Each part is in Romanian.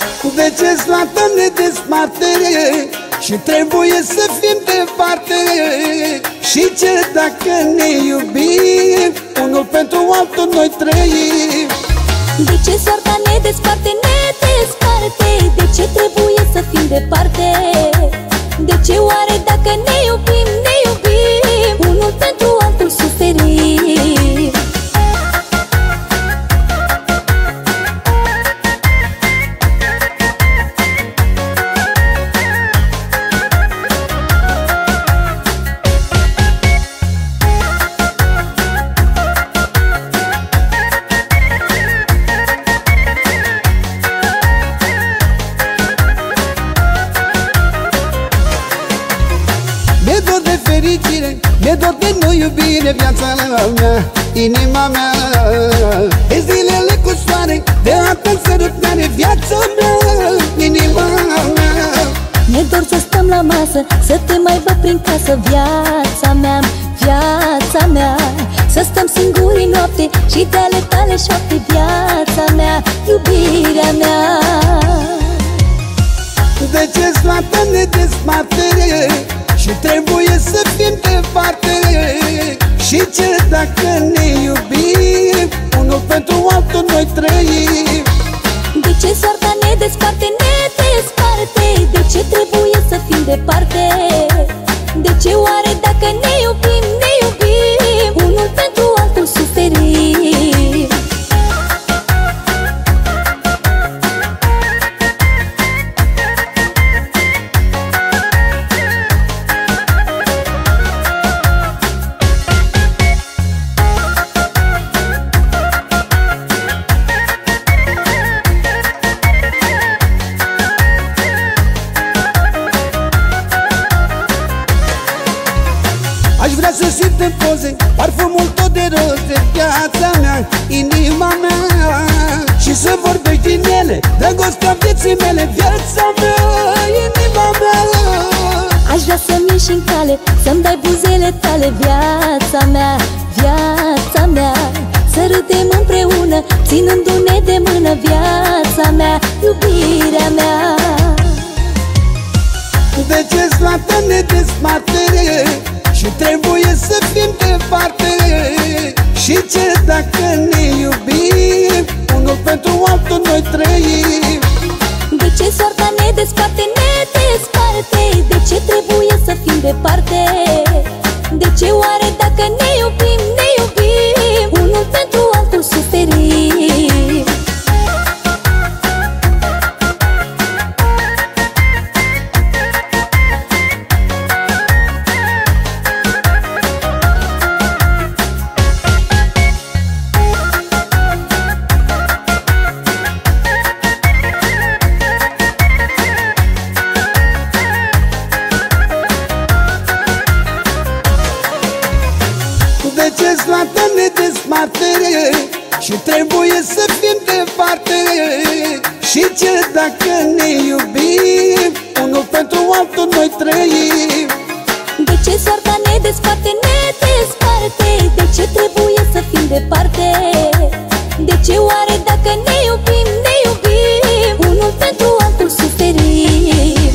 De ce-ți luată ne desparte și trebuie să fim departe? Și ce dacă ne iubim, unul pentru altul noi trăim? De ce soarta ne desparte, ne desparte? De ce trebuie să fim departe? De ce oare dacă ne iubim, ne iubim, unul pentru altul suferim? Mi-e dor de nu iubire, viața mea, inima mea. De zilele cu soare, de apă sărutare, viața mea, inima mea. Mi-e dor să stăm la masă, să te mai văd prin casă, viața mea, viața mea. Să stăm singuri noapte și de ale tale șoapte, viața mea, iubirea mea. De ce-ți luată ne desparte și trebuie să fim departe? Și ce dacă ne iubim, unul pentru altul noi trăim? De ce soarta ne desparte, ne desparte? De ce trebuie să fim departe? De ce oare dacă ne iubim, ne iubim, unul pentru altul suferim? Aș vrea să simt în poze parfumul tot de roz de viața mea, inima mea. Și să vorbești din ele, dragostea vieții mele, viața mea, inima mea. Aș vrea să-mi ieși în cale, să-mi dai buzele tale, viața mea, viața mea. Să râdem împreună, ținându-ne de mână, viața mea, iubirea mea. De ce-ți luată ne desparte și trebuie să fim departe? Și ce dacă ne iubim, unul pentru altul noi trăim? De ce soarta ne desparte, ne desparte? De ce trebuie să fim departe? De ce oare dacă ne iubim, ne iubim, unul pentru altul suferim? De ce-ți luată ne desparte și trebuie să fim departe? Și ce dacă ne iubim, unul pentru altul noi trăim? De ce soarta ne desparte, ne desparte? De ce trebuie să fim departe? De ce oare dacă ne iubim, ne iubim, unul pentru altul suferim?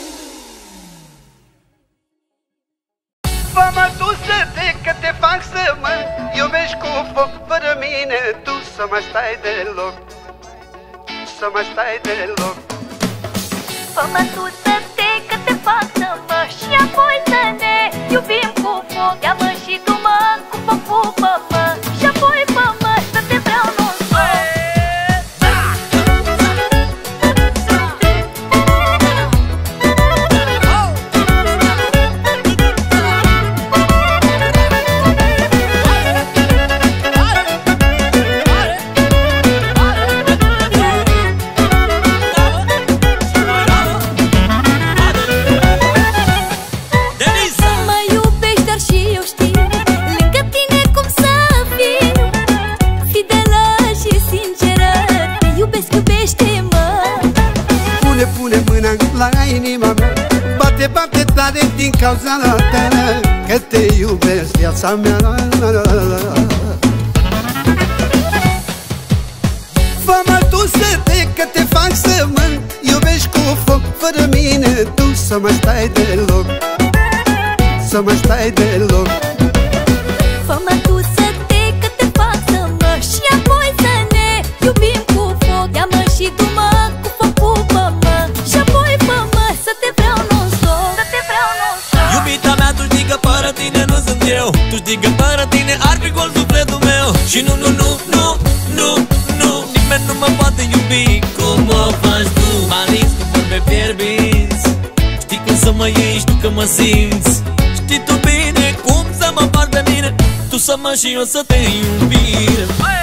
Fă-mă tu să că te fac să mă iubești cu foc. Fără mine tu să mai stai deloc, să mai stai deloc. Fă-mă tu să că te fac să mă și apoi să ne iubim cu foc. Ia-mă și tu mă cu foc, pupă-mă și apoi fă-mă să te vreau non-stop. Pune mâna la inima mea, bate, bate tare din cauza ta, că te iubesc, viața mea. Fă-mă tu sete că te fac să mă iubești cu foc. Fără mine tu să mă stai deloc, să mă stai deloc. Fă-mă tu sete că te fac să mă și apoi să ne iubim cu foc. Ia-mă și du-mă cu foc, pupă-mă și apoi fă-mă să te vreau non-stop, să te vreau non-stop. Iubita mea, tu știi că fără tine nu sunt eu. Tu știi că fără tine ar fi gol sufletul meu. Și nu, nu, nu, nu, nu, nu, nimeni nu mă poate iubi cum o faci tu. M-a lins cu vorbe fierbinți, știi cum să mă iei, știu că mă simți. Știi tu bine cum să mă faci pe mine, tu să mă și eu să te iubire.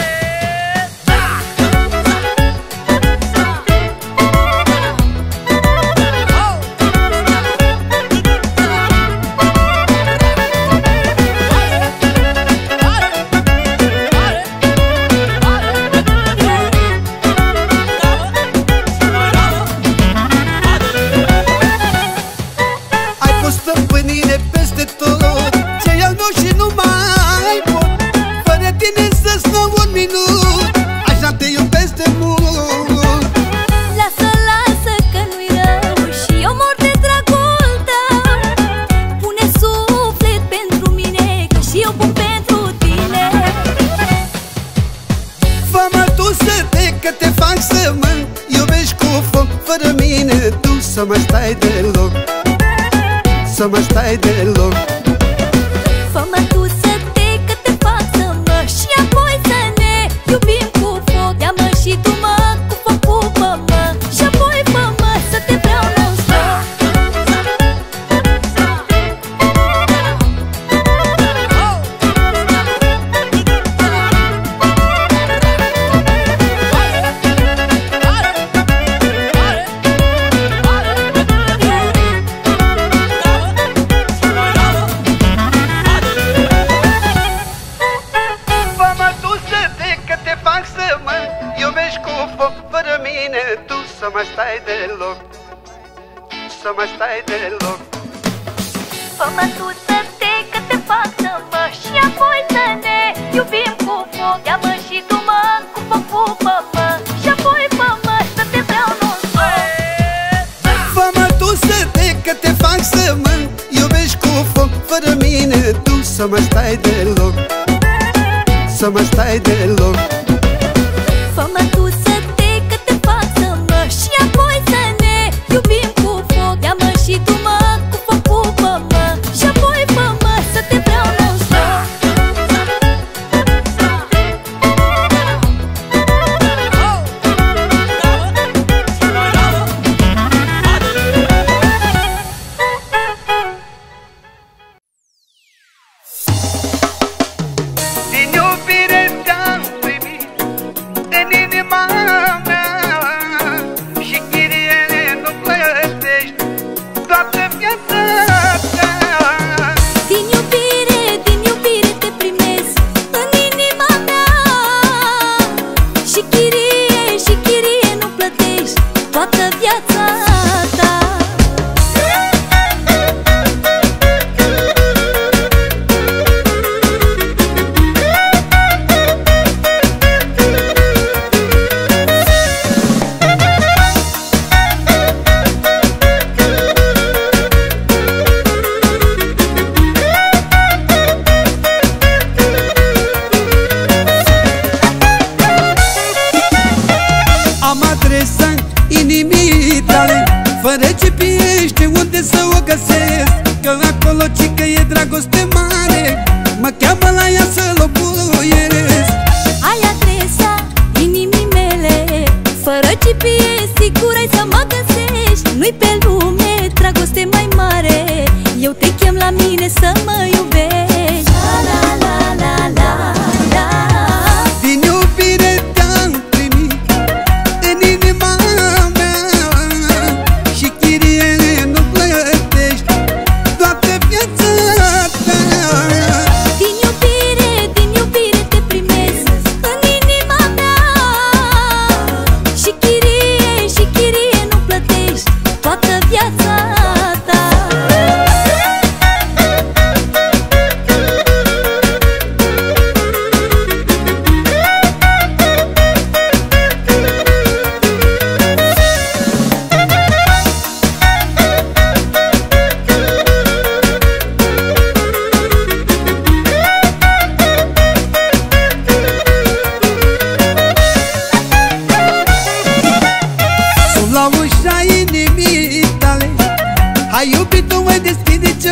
Fără mine tu să mă stai deloc, să mă stai deloc. Fă-mă tu sete că te fac să mă și apoi să ne iubim cu foc. Ia-mă și du-mă cu foc, pupă-mă și apoi fă-mă să te vreau non-stop. Fără mine tu să mă stai deloc, să mă stai deloc. Fă-mă tu sete că te fac să mă și apoi să ne iubim cu foc. Ia-mă și du-mă cu foc, pupă-mă și apoi fă-mă să te vreau non-stop. Fă-mă tu sete că te fac să mă iubești cu foc. Fără mine tu să mă stai deloc, să mă stai deloc. Fă-mă tu sete că te fac să mă și apoi să ne iubim cu foc. Ia-mă și du-mă cu foc, pupă-mă și apoi fă-mă să te vreau non-stop. Din iubire te-am primit în inima mea și chiriele nu plătești toată viața ta. Din iubire te primesc în inima mea și chirie nu plătești toată viața ta. Am adresa inimii tale, fără GPS știu unde să o găsesc. Că acolo cică e dragoste mare, mă cheamă la ea să locuiesc. Ai adresa inimii mele, fără GPS sigur ai să mă găsești. Nu-i pe lume dragoste mai mare, eu te chem la mine să mă iubești. La la la la la la. Din iubire te-am primit în inima mea și chirie nu plătești toată viața ta. Din iubire te primesc în inima mea și chirie nu plătești toată viața ta.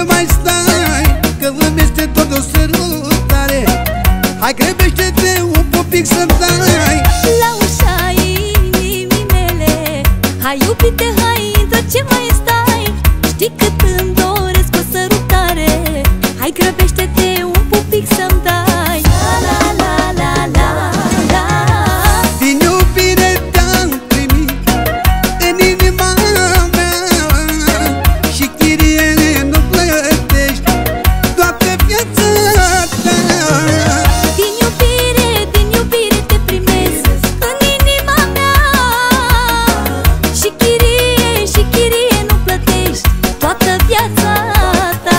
mai stai, că îmi este tot o sărutare. Hai grăbește-te un pic să-mi dai la ușa inimii mele. Hai iubite, hai intră, ce mai stai? Știi cât îmi doresc o sărutare. Hai grăbește-te un pic să-mi dai. La la la la la la. Din iubire te-am primit în inima mea și chirie nu plătești toată viața ta. Din iubire te primesc în inima mea și chirie nu plătești toată viața ta.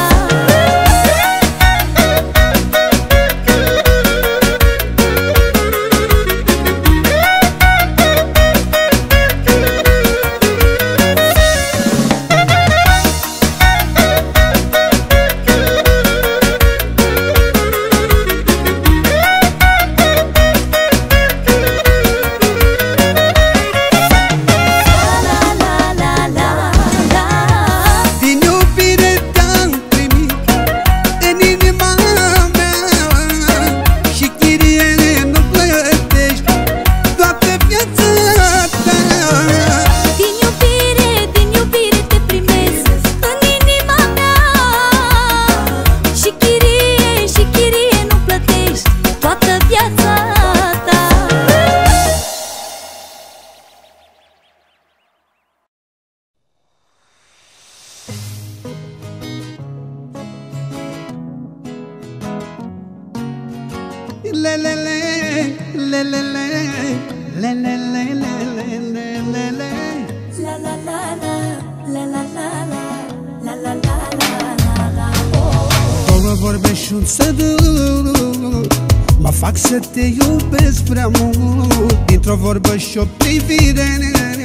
Două vorbe și un sărut mă fac să te iubesc prea mult. Dintr-o vorbă și o privire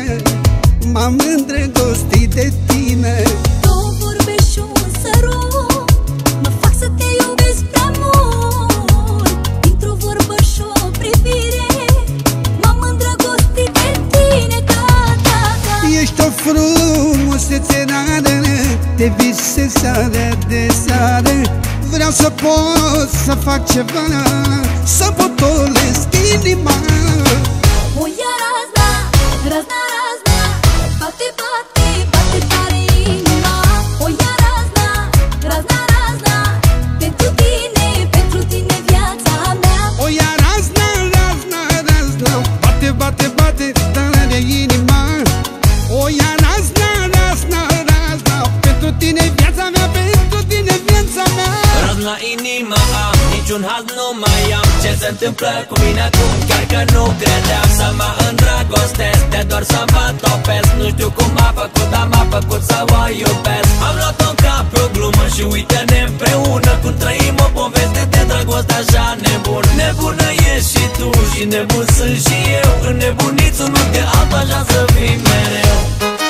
m-am îndrăgostit de tine. Două vorbe și un sărut mă fac să te iubesc prea mult. Dintr-o vorbă și o privire m-am îndrăgostit de tine, da. Ești o frumusețe rară, te vise seară de seară. Vreau să pot să fac ceva, să potolesc inima. O ia razna, razna, razna, bate, bate, bate tare inima. O ia razna, razna, razna, pentru tine viața mea. O ia razna, razna, razna, bate, bate, bate tare inima. O ia razna, razna, razna, pentru tine viața mea, pentru tine viața mea. Razna inima am, niciun haz nu mai am. Ce se întâmplă cu mine acum, chiar că nu credeam. Să mă îndrăgostesc, de doar să mă topesc. Nu știu cum m-a făcut, dar m-a făcut să o iubesc. Am luat-o ca pe o glumă și uite-ne împreună, cum trăim o poveste de dragoste așa nebun. Nebună ești și tu și nebun sunt și eu. Înnebuniți unul de altul, așa să fim mereu.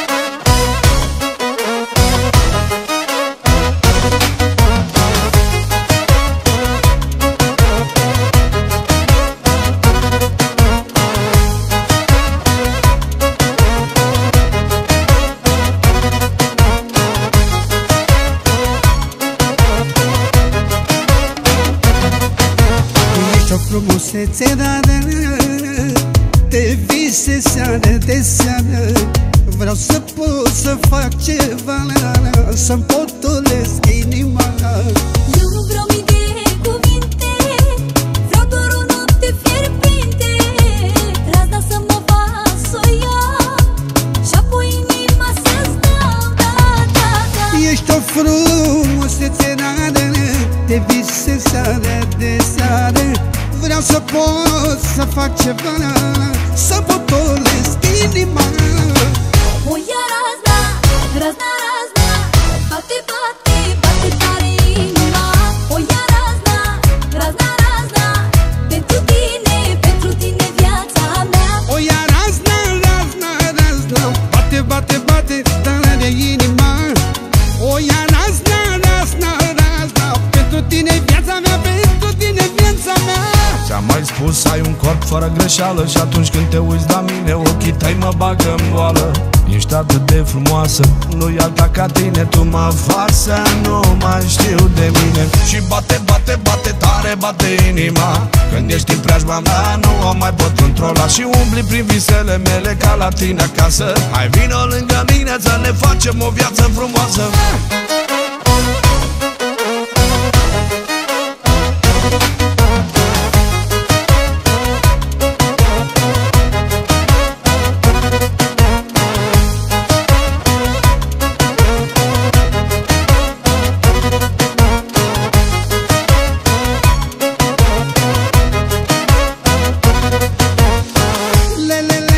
Frumusețe rară, te vise seară de seară. Vreau să pot să fac ceva, să-mi potolesc inima. Eu nu vreau mii de cuvinte, vreau doar o noapte fierbinte. Razna să mă fac să o iau și apoi inima să-ți dau, da. Ești o frumusețe rară, te vise seară de seară. Vreau să pot să fac ceva, să potolesc inima. O ia razna, razna, razna, bate, bate, bate tare inima. O ia razna, razna, razna, pentru tine viața mea. O ia razna, razna, razna, bate, bate, bate tare inima. O ia razna, razna, razna, pentru tine viața mea, pentru tine viața mea. Ți-am mai spus, ai un corp fără greșeală și atunci când te uiți la mine, ochii tăi mă bagă în boală. Ești atât de frumoasă, nu-i alta ca tine. Tu mă faci să nu mai știu de mine. Și bate, bate, bate, tare bate inima când ești în preajma mea, nu o mai pot controla. Și umbli prin visele mele ca la tine acasă. Hai vino lângă mine să ne facem o viață frumoasă.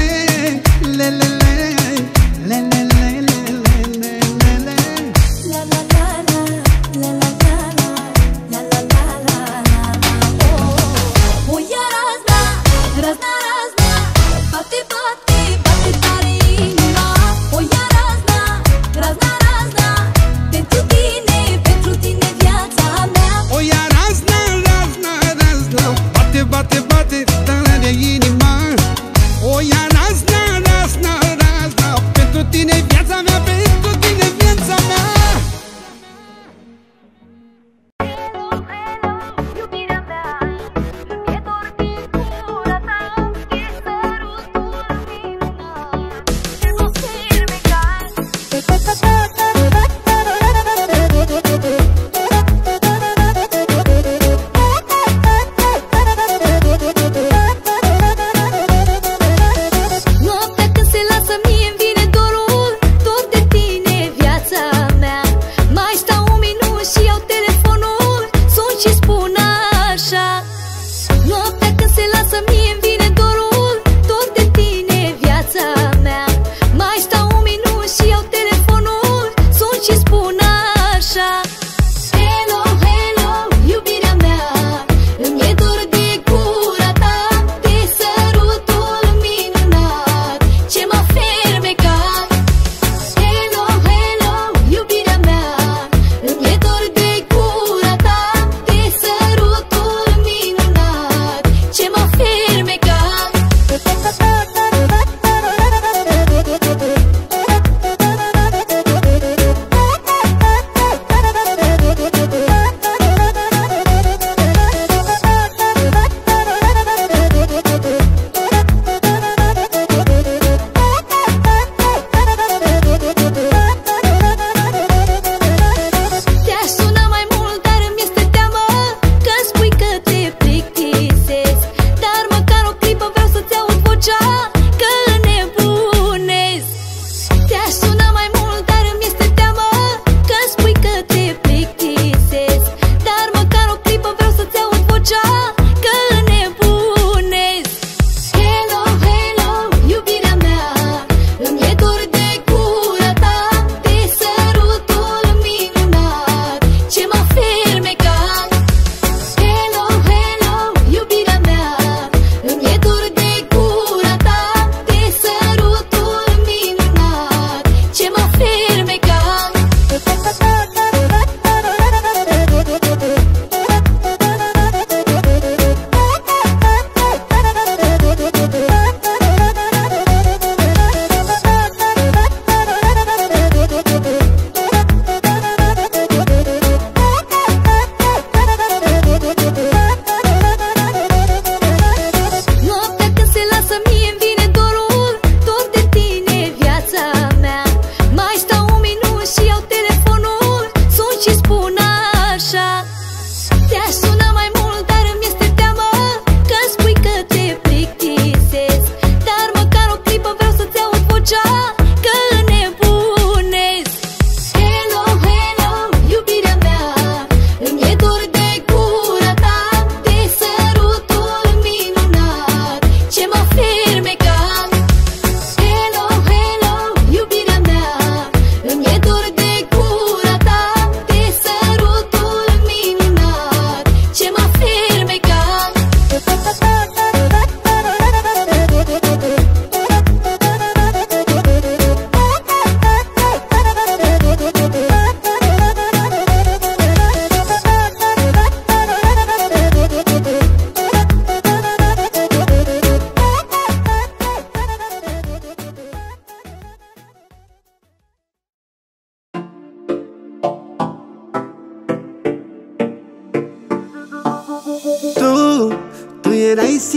La la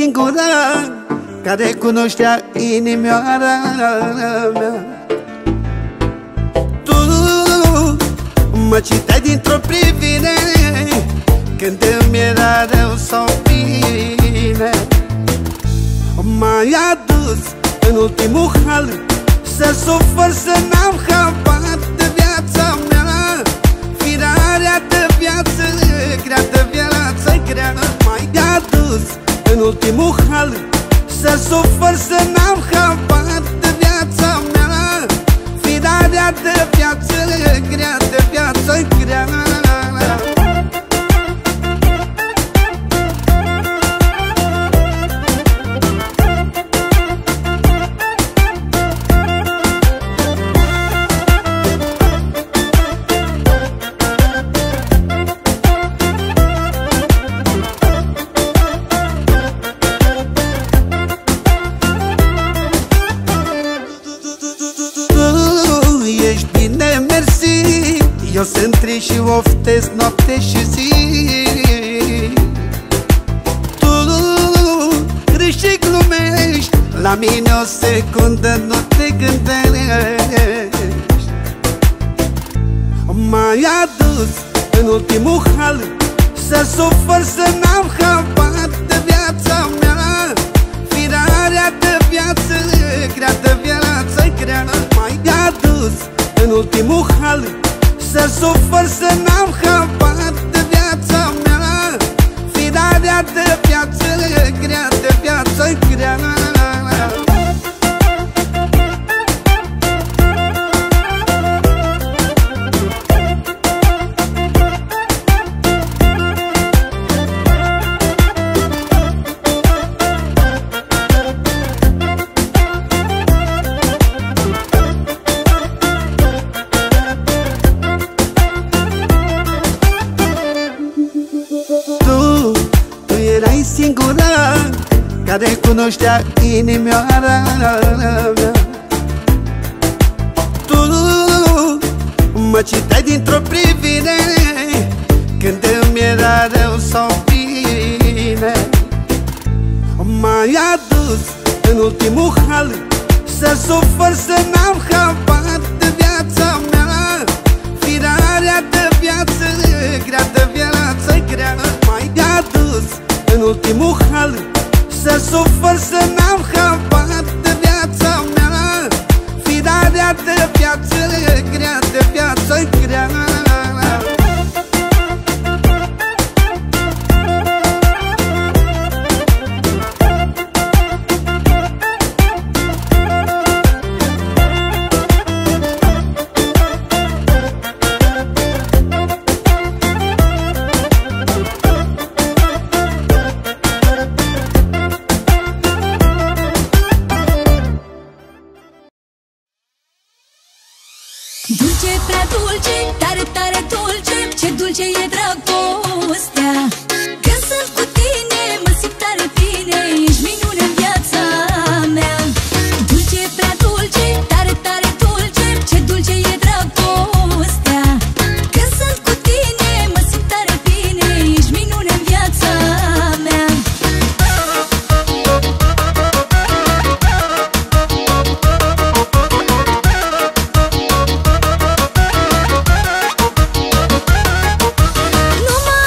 singura care cunoștea inimioara mea. Tu mă citeai dintr-o privire când îmi era rău sau bine. M-ai adus în ultimul hal să sufăr, să n-am habar de viața mea. Firarea de viață grea, de viață grea. M-ai adus în ultimul hal să sufăr, să n-am habar de viața mea. Firarea de viață grea, de viață grea. Eu sunt trist și oftesc noapte și zi. Tu râși și glumești, la mine o secundă nu te gândești. M-ai adus în ultimul hal să sufăr, să n-am habar de viața mea. Firarea de viață grea, de viață grea. M-ai adus în ultimul hal să sufăr, să n-am habar de viața mea. Firarea de viață grea, de viață grea. Singura care cunoștea inimioara mea. Tu mă citeai dintr-o privire când îmi era rău sau bine. M-ai adus în ultimul hal să sufăr, să n-am habar de viața mea. Firarea de viață grea, de viață grea. M-ai adus în ultimul hal să sufăr, să n-am habar de viața mea. Firarea de viață grea, de viață grea. Dulce, prea dulce, tare, tare dulce, ce dulce e dragostea. Când sunt cu tine, mă simt tare bine, ești minune în viața mea. Dulce, prea dulce, tare, tare dulce, ce dulce e dragostea. Când sunt cu tine, mă simt tare bine, ești minune în viața mea. Nu mă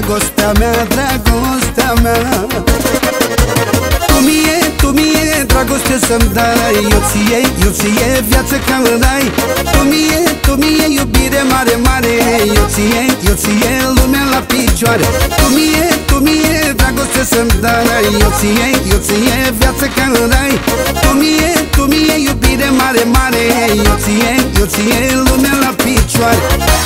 dragostea mea, dragostea mea. Tu mie dragoste să-mi dai, eu ție viață ca îmi dai. Tu mie iubire mare, mare, eu ție lumea la picioare. Tu mie dragoste să-mi dai, eu ție viață ca îmi dai. Tu mie iubire mare, mare, eu ție lumea la picioare.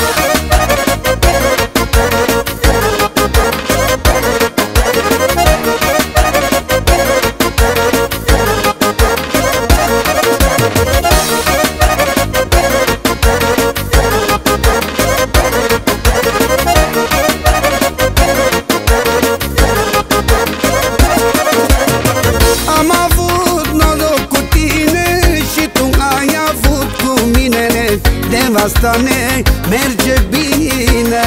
Am avut noroc cu tine și tu ai avut cu mine. De asta ne merge bine.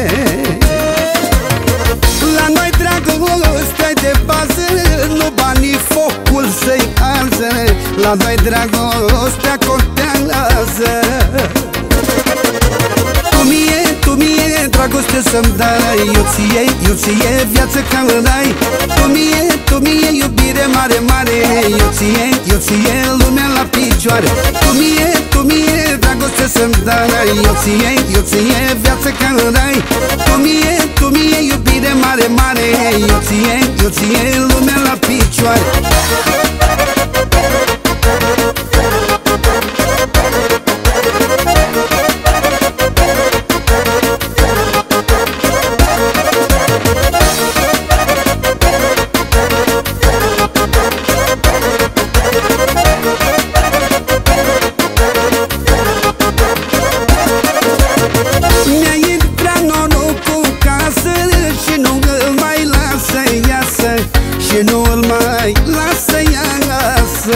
La noi dragostea de bază, nu banii focul să-i arză. La noi dragostea contează. Tu mie dragoste să-mi dai, eu ție viață ca îmi dai. Tu mie iubire mare, mare, eu ție lumea la picioare. Tu mie dragoste să-mi dai, eu ție viață ca îmi dai. Tu mie iubire mare, mare, eu ție lumea la picioare. Mi-a intrat norocul în casă și nu îl mai lasă iasă, și nu îl mai lasă iasă.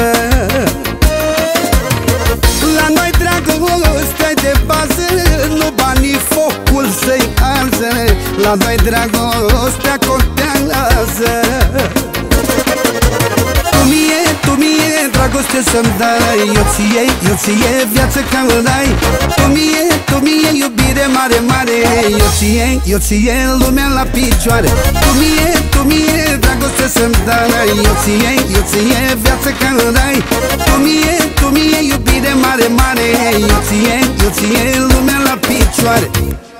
La noi dragostea de bază, nu banii focul să-i arză. La noi dragostea contează. Tu mie dragoste să-mi dai, eu ție viață ca îmi dai. Tu mie iubire mare, mare, eu ție lumea la picioare. Tu mie dragoste să-mi dai, eu ție viață ca îmi dai. Tu mie iubire mare, mare, eu ție lumea la picioare.